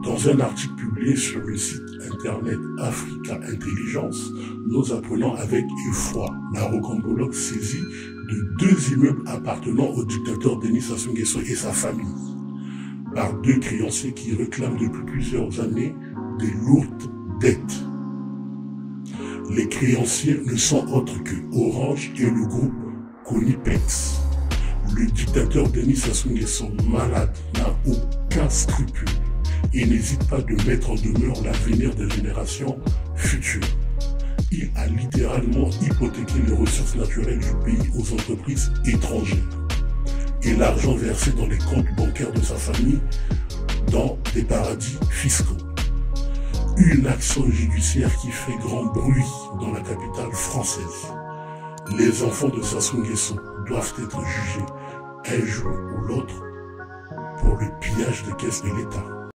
Dans un article publié sur le site internet Africa Intelligence, nous apprenons avec effroi la rocambologue saisie de 2 immeubles appartenant au dictateur Denis Sassou Nguesso et sa famille par 2 créanciers qui réclament depuis plusieurs années des lourdes dettes. Les créanciers ne sont autres que Orange et le groupe Conipex. Le dictateur Denis Sassou Nguesso, malade, n'a aucun scrupule et n'hésite pas de mettre en demeure l'avenir des générations futures. Il a littéralement hypothéqué les ressources naturelles du pays aux entreprises étrangères et l'argent versé dans les comptes bancaires de sa famille dans des paradis fiscaux. Une action judiciaire qui fait grand bruit dans la capitale française. Les enfants de Sassou Nguesso doivent être jugés un jour ou l'autre pour le pillage des caisses de l'État.